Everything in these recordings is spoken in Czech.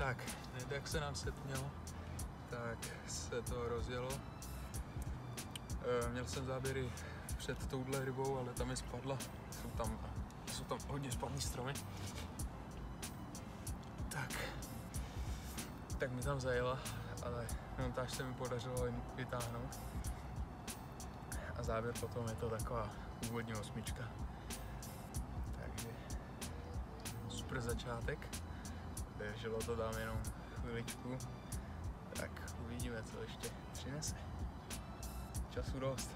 Tak, jak se nám setmělo, tak se to rozjelo. Měl jsem záběry před touhle rybou, ale tam je spadla. Jsou tam hodně spadlý stromy. Tak mi tam zajela, ale montáž se mi podařilo vytáhnout. A záběr potom je to taková úvodní 8. Takže super začátek. Drželo to dám jenom chviličku. Tak uvidíme, co ještě přinese. Času dost.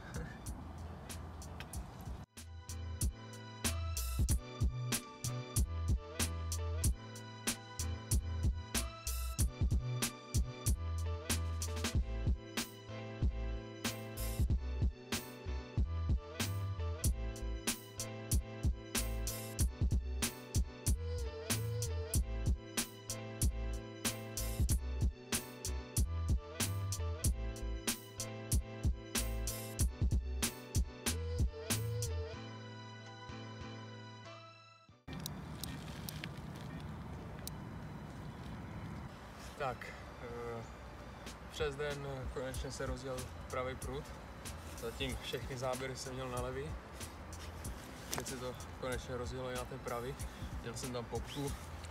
Tak, přes den konečně se rozjel pravý prut. Zatím všechny záběry jsem měl na levý. Teď se to konečně rozjelo i na ten pravý. Měl jsem tam popku,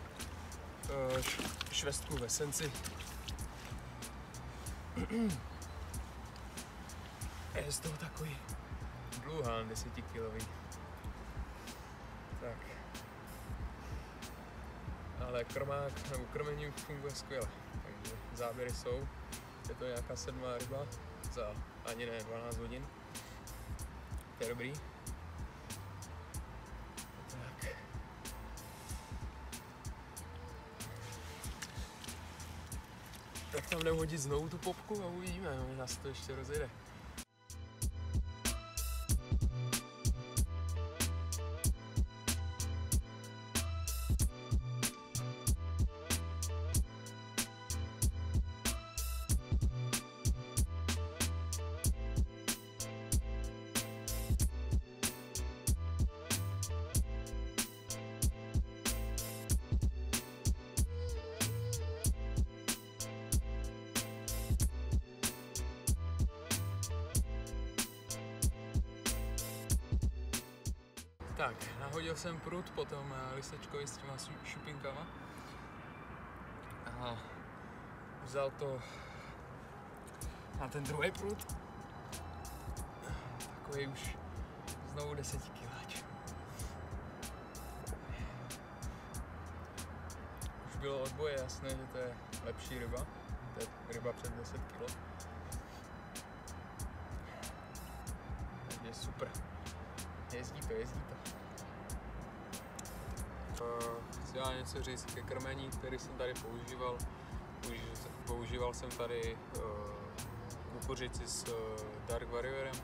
švestku v esenci. Je z toho takový dluhán 10kilový. Tak. Ale krmák nebo krmení funguje skvěle, takže záběry jsou. Je to nějaká 7. ryba za ani ne 12 hodin. To je dobrý. Tak tam jdem hodit znovu tu popku a uvidíme, možná se to ještě rozjede. Tak, nahodil jsem prut potom lisečkovi s těma šupinkama a vzal to na ten druhý prut, takový už znovu 10 kiláč. Už bylo od boje jasné, že to je lepší ryba, to je ryba před 10 kg. Takže super. Jezdí to. Chci já něco říct ke krmení, který jsem tady používal. Používal jsem tady kukuřici s Dark Warriorem.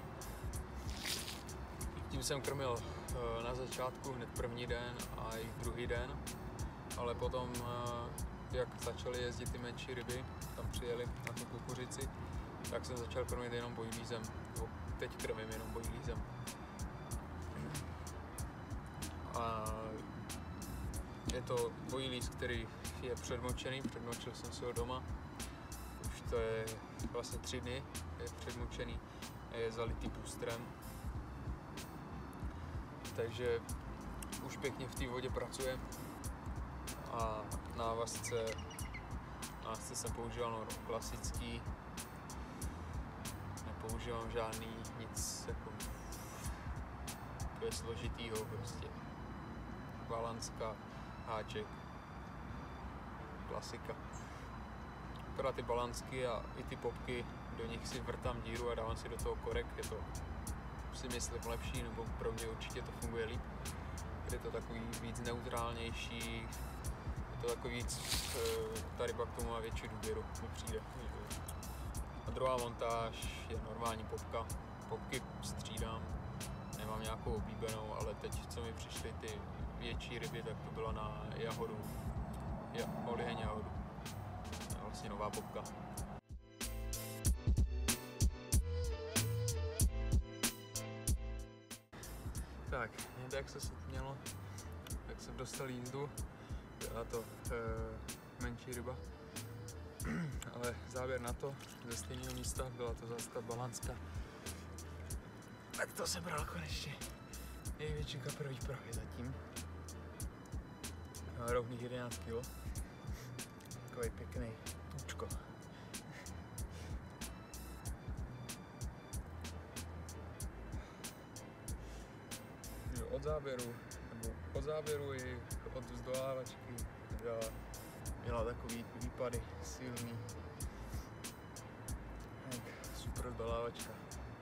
Tím jsem krmil na začátku hned první den a i druhý den, ale potom, jak začaly jezdit ty menší ryby, tam přijeli na tu kukuřici, tak jsem začal krmit jenom bojlízem. Teď krmím jenom bojlízem. A je to bojlíz, který je předmočený, předmočil jsem si ho doma. Už to je vlastně 3 dny, je předmočený a je zalitý boosterem. Takže už pěkně v té vodě pracuje. A návazce jsem používal klasický, nepoužívám žádný nic jako složitýho prostě. Balanska, háček, klasika. Akorát ty balansky a i ty popky, do nich si vrtám díru a dávám si do toho korek, je to si myslím lepší, nebo pro mě určitě to funguje líp. Je to takový víc neutrálnější, je to takový víc, ta ryba k tomu má větší důvěru, mi přijde. A druhá montáž je normální popka, popky střídám. Nemám nějakou oblíbenou, ale teď, co mi přišly ty větší ryby, tak to bylo na jahodu. Oliheň jahodu. To je vlastně nová popka. Tak, jak se setmělo, tak jsem dostal jízdu. Byla to menší ryba. Ale závěr na to, ze stejného místa, byla to zase ta balanska. Tak to sebral konečně největší kaprový pravě zatím. Má rovných 11 kg. Takový pěkný tučko. Od záběru i od vzdolávačky měla takový výpady silný. Tak, super vzdolávačka.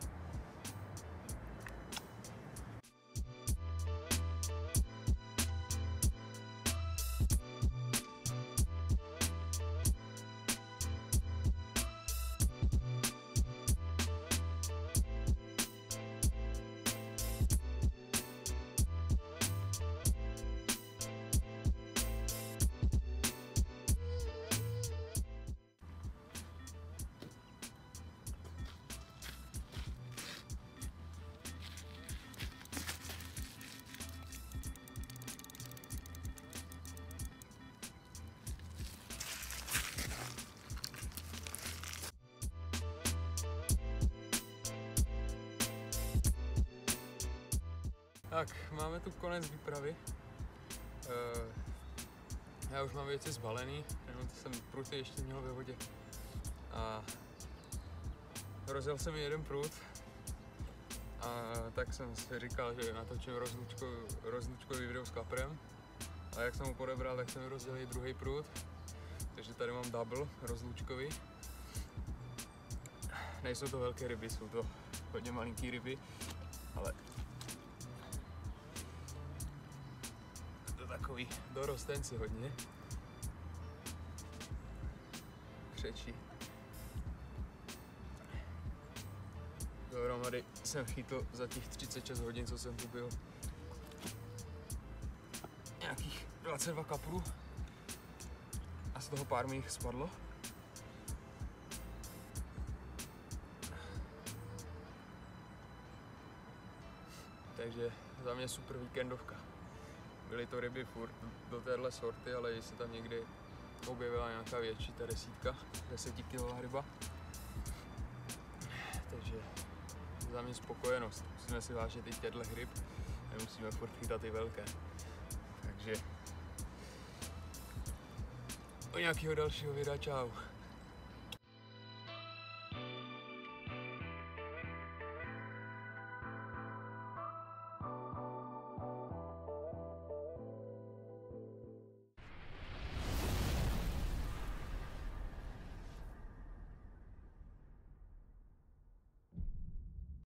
Tak, máme tu konec výpravy. Já už mám věci zbalený, jenom jsem pruty ještě měl ve vodě. A rozjel jsem jeden prut. A tak jsem si říkal, že natočím rozlučkový video s kaprem. A jak jsem ho podebral, tak jsem rozjel i druhý prut. Takže tady mám double rozlučkový. Nejsou to velké ryby, jsou to hodně malinký ryby, ale takový dorostenci hodně. Křečí. Dohromady jsem chytl za těch 36 hodin, co jsem tu byl, nějakých 22 kaprů a z toho pár mi jich spadlo. Takže za mě super víkendovka. Byly to ryby furt do téhle sorty, ale jestli tam někdy objevila nějaká větší, ta 10 kg ryba. Takže za mě spokojenost. Musíme si vážit i těchto ryb, nemusíme furt chytat i velké. Takže do nějakého dalšího videa, čau.